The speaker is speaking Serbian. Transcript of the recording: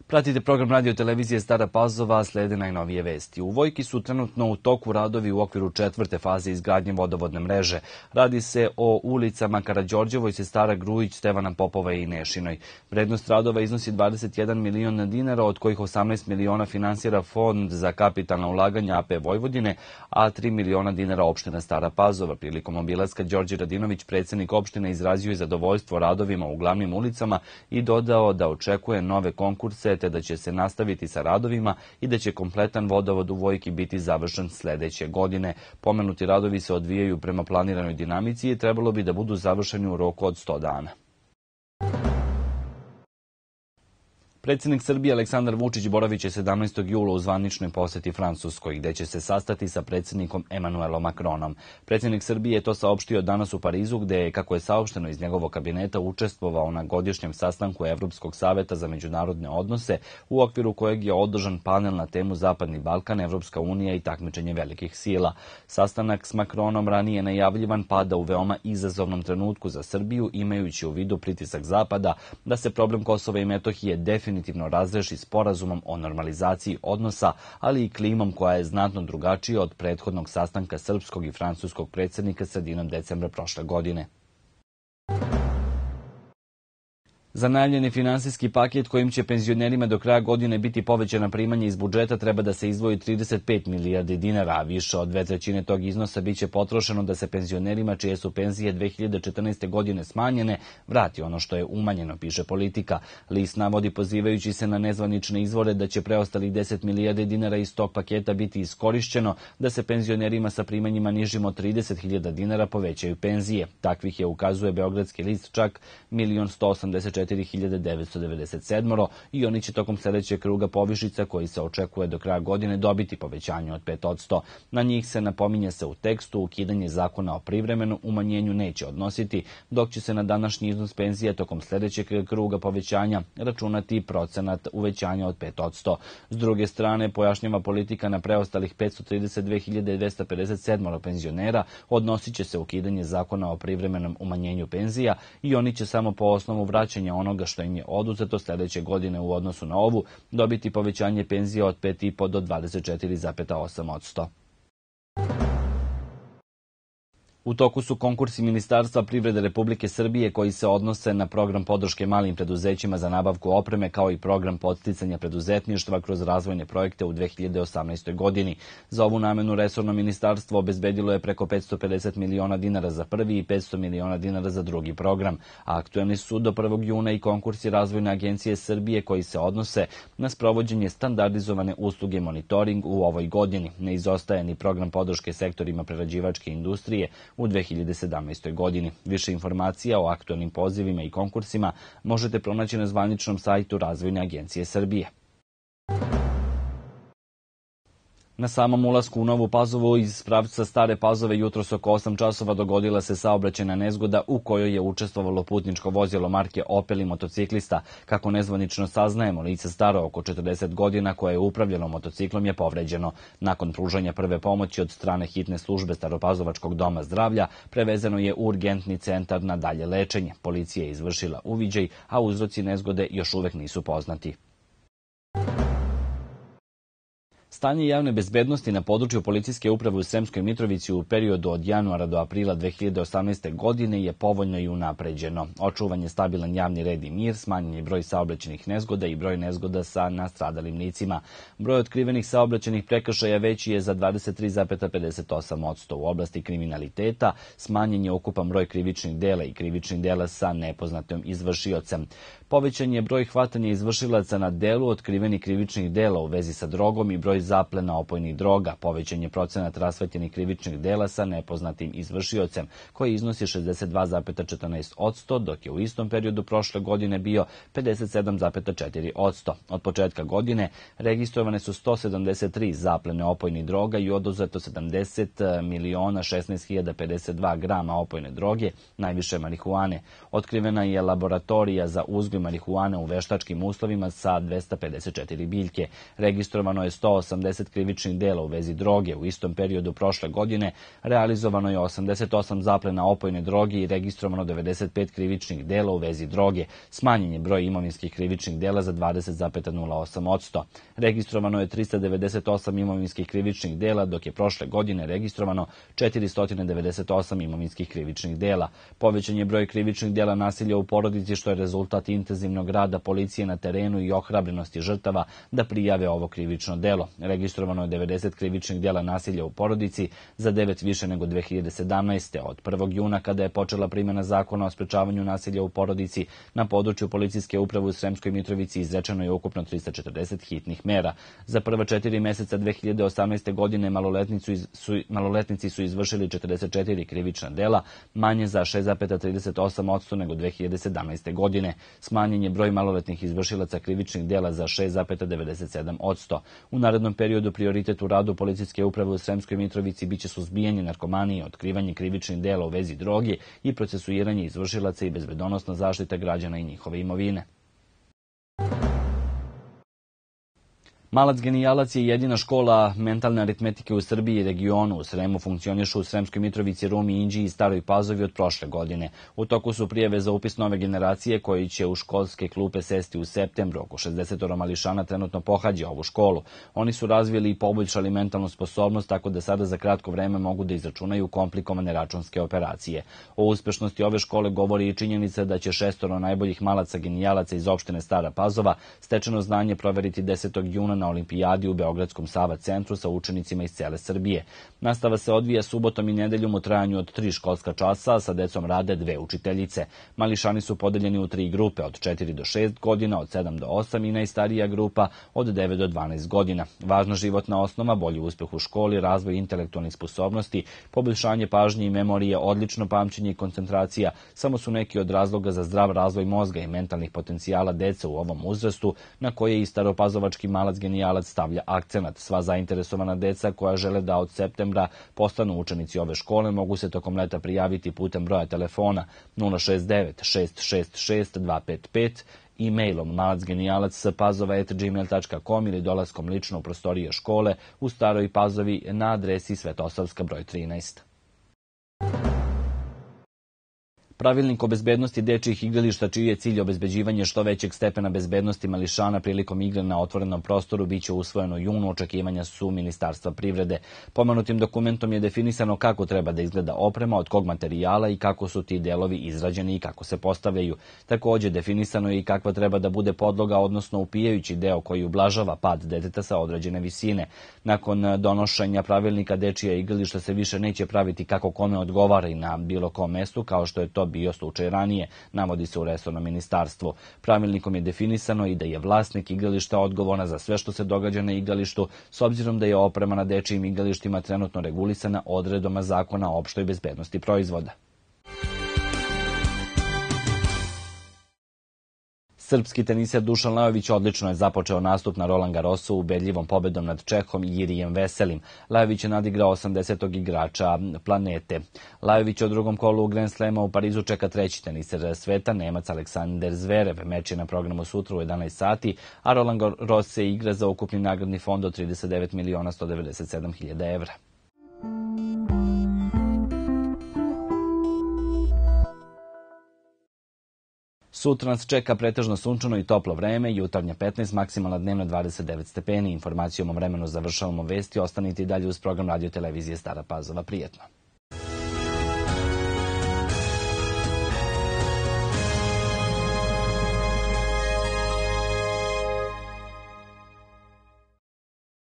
Pratite program radio televizije Stara Pazova, slede najnovije vesti. U Vojki su trenutno u toku radovi u okviru 4. faze izgradnje vodovodne mreže. Radi se o ulicama Karađorđevoj, Sestara Grujić, Stevana Popova i Nešinoj. Vrednost radova iznosi 21 milion dinara, od kojih 18 miliona finansira Fond za kapitalna ulaganja AP Vojvodine, a 3 miliona dinara opština Stara Pazova. Prilikom obilaska Đorđe Radinović, predsednik opštine, izrazio je zadovoljstvo radovima u glavnim ulicama i dodao da očekuje nove konkurse, te da će se nastaviti sa radovima i da će kompletan vodovod u Vojki biti završen sledeće godine. Pomenuti radovi se odvijaju prema planiranoj dinamici i trebalo bi da budu završeni u roku od 100 dana. Predsednik Srbije Aleksandar Vučić boraviće 17. jula u zvaničnoj poseti Francuskoj, gde će se sastati sa predsednikom Emanuelom Macronom. Predsednik Srbije je to saopštio danas u Parizu, gde je, kako je saopšteno iz njegovog kabineta, učestvovao na godišnjem sastanku Evropskog saveta za međunarodne odnose, u okviru kojeg je održan panel na temu Zapadni Balkan, Evropska unija i takmičenje velikih sila. Sastanak s Macronom ranije najavljivan pada u veoma izazovnom trenutku za Srbiju, imajući u vidu pritisak Zapada da se problem Kosova i Metohije definitivno razreši sporazumom o normalizaciji odnosa, ali i klimom koja je znatno drugačija od prethodnog sastanka srpskog i francuskog predsednika sredinom decembra prošle godine. Za najavljeni finansijski paket kojim će penzionerima do kraja godine biti povećana primanja iz budžeta treba da se izdvoji 35 milijardi dinara, a više od 2/3 tog iznosa biće potrošeno da se penzionerima čije su penzije 2014. godine smanjene vrati ono što je umanjeno, piše Politika. List navodi, pozivajući se na nezvanične izvore, da će preostalih 10 milijardi dinara iz tog paketa biti iskorišćeno da se penzionerima sa primanjima nižim od 30.000 dinara povećaju penzije. Takvih je, ukazuje Beogradski list, čak 1.184.997 i oni će tokom sledećeg kruga povišica, koji se očekuje do kraja godine, dobiti povećanje od 5%. Na njih se, napominje se u tekstu, ukidanje zakona o privremenom umanjenju neće odnositi, dok će se na današnji iznos penzija tokom sledećeg kruga povećanja računati procenat uvećanja od 5%. S druge strane, pojašnjava Politika, na preostalih 532.257 penzionera odnosit će se ukidanje zakona o privremenom umanjenju penzija i oni će samo po osnovu vraćanja onoga što im je oduzeto sledeće godine u odnosu na ovu dobiti povećanje penzija od 5,5 do 24,8%. U toku su konkursi Ministarstva privrede Republike Srbije koji se odnose na program podrške malim preduzećima za nabavku opreme, kao i program podsticanja preduzetništva kroz razvojne projekte u 2018. godini. Za ovu namenu resorno ministarstvo obezbedilo je preko 550 miliona dinara za prvi i 500 miliona dinara za drugi program. Aktuelni su do 1. juna i konkursi Razvojne agencije Srbije koji se odnose na sprovođenje standardizovane usluge monitoring u ovoj godini. Ne izostaje ni program podrške sektorima prerađivačke industrije u 2017. godini. Više informacija o aktualnim pozivima i konkursima možete pronaći na zvaničnom sajtu Razvojne agencije Srbije. Na samom ulasku u Novu Pazovu iz pravca Stare Pazove jutros oko 8 časova dogodila se saobraćajna nezgoda u kojoj je učestvovalo putničko vozilo marke Opel i motociklista. Kako nezvanično saznajemo, lice staro oko 40 godina koje je upravljalo motociklom je povređeno. Nakon pružanja prve pomoći od strane hitne službe Staropazovačkog doma zdravlja prevezeno je u urgentni centar na dalje lečenje. Policija je izvršila uviđaj, a uzroci nezgode još uvek nisu poznati. Stanje javne bezbednosti na području policijske uprave u Sremskoj Mitrovici u periodu od januara do aprila 2018. godine je povoljno i unapređeno. Očuvan je stabilan javni red i mir, smanjen je broj saobraćajnih nezgoda i broj nezgoda sa nastradalim licima. Broj otkrivenih saobraćajnih prekršaja veći je za 23,58%. U oblasti kriminaliteta smanjen je ukupan broj krivičnih dela i krivičnih dela sa nepoznatim izvršiocem. Povećan je broj hvatanja izvršilaca na delu otkrivenih krivičnih dela u vezi sa drogom i broj zaplena opojnih droga. Povećan je procenat rasvetljenih krivičnih dela sa nepoznatim izvršiocem, koji iznosi 62,14%, dok je u istom periodu prošle godine bio 57,4%. Od početka godine registrovane su 173 zaplene opojnih droga i oduzeto 70.016.052 grama opojne droge, najviše marihuane. Otkrivena je laboratorija za uzgoj marihuane u veštačkim uslovima sa 254 biljke. Registrovano je 180 80 krivičnih dela u vezi droge. U istom periodu prošle godine realizovano je 88 zaplena opojne droge i registrovano 95 krivičnih dela u vezi droge. Smanjen je broj imovinskih krivičnih dela za 20,08%. Registrovano je 398 imovinskih krivičnih dela, dok je prošle godine registrovano 498 imovinskih krivičnih dela. Povećan je broj krivičnih dela nasilja u porodici, što je rezultat intenzivnog rada policije na terenu i ohrabrenosti žrtava da prijave ovo krivično delo. Registrovano je 90 krivičnih dela nasilja u porodici, za 9 više nego 2017. Od 1. juna, kada je počela primjena zakona o sprečavanju nasilja u porodici, na području policijske uprave u Sremskoj Mitrovici izrečeno je ukupno 340 hitnih mera. Za prva 4 meseca 2018. godine maloletnici su izvršili 44 krivična dela, manje za 6,38% nego 2017. godine. Smanjen je broj maloletnih izvršilaca krivičnih dela za 6,97%. U narednom periodu prioritet u radu policijske uprave u Sremskoj Mitrovici biće suzbijanje narkomanije, otkrivanje krivičnih dela u vezi droge i procesuiranje izvršilaca i bezbedonosna zaštita građana i njihove imovine. Malac genijalac je jedina škola mentalne aritmetike u Srbiji i regionu. U Sremu funkcionišu u Sremskoj Mitrovici, Rumi, Inđiji i Staroj Pazovi od prošle godine. U toku su prijave za upis nove generacije koji će u školske klupe sesti u septembru. Oko 60 mališana trenutno pohađa ovu školu. Oni su razvili i poboljšali mentalnu sposobnost, tako da sada za kratko vreme mogu da izračunaju komplikovane računske operacije. O uspešnosti ove škole govori i činjenica da će 6 najboljih malaca genijalaca iz opštine Stara Pazova stečeno znanje proveriti 10. juna na olimpijadi u Beogradskom Sava centru sa učenicima iz cele Srbije. Nastava se odvija subotom i nedeljom u trajanju od 3 školska časa, a sa decom rade 2 učiteljice. Mališani su podeljeni u 3 grupe, od 4 do 6 godina, od 7 do 8 i najstarija grupa od 9 do 12 godina. Važna životna osnova, bolji uspeh u školi, razvoj intelektualnih sposobnosti, poboljšanje pažnje i memorije, odlično pamćenje i koncentracija samo su neki od razloga za zdrav razvoj mozga i mentalnih potencijala dece u ovom uzrastu, na koje i staropazovački malac genijalac stavlja akcenat. Sva zainteresovana deca koja žele da od septembra postanu učenici ove škole mogu se tokom leta prijaviti putem broja telefona 069 666 255, e-mailom malacgenijalac@pazova@gmail.com ili dolaskom lično u prostorije škole u Staroj Pazovi na adresi Svetosavska broj 13. Pravilnik o bezbednosti dečijih igrališta, čiji je cilj obezbeđivanje što većeg stepena bezbednosti mališana prilikom igre na otvorenom prostoru, biće usvojeno u junu. Očekivanja su Ministarstva privrede. Pomenutim dokumentom je definisano kako treba da izgleda oprema, od kog materijala i kako su ti delovi izrađeni i kako se postavljaju. Takođe, definisano je i kakva treba da bude podloga, odnosno upijajući deo koji ublažava pad deteta sa određene visine. Nakon donošenja pravilnika, dečija igrališta se više neće praviti kako kome odgovara i na bilo kom mestu, kao što je to bio slučaj ranije, navodi se u resornom ministarstvu. Pravilnikom je definisano i da je vlasnik igrališta odgovorna za sve što se događa na igralištu, s obzirom da je oprema na dečijim igralištima trenutno regulisana odredbama Zakona o opštoj bezbednosti proizvoda. Srpski teniser Dušan Lajović odlično je započeo nastup na Roland Garrosu ubedljivom pobedom nad Čehom Jirijem Veselim. Lajović je nadigrao 80. igrača planete. Lajović je u drugom kolu u Grand Slema u Parizu čeka treći teniser sveta, Nemac Aleksander Zverev. Meč je na programu sutra u 11 sati, a Roland Garros se igra za ukupni nagradni fond od 39.197.000 evra. Sutra nas čeka pretežno sunčano i toplo vreme, jutarnje 15, maksimalna dnevno 29 stepeni. Informacijom o vremenu završavamo vesti, ostanite i dalje uz program radio televizije Stara Pazova. Prijetno.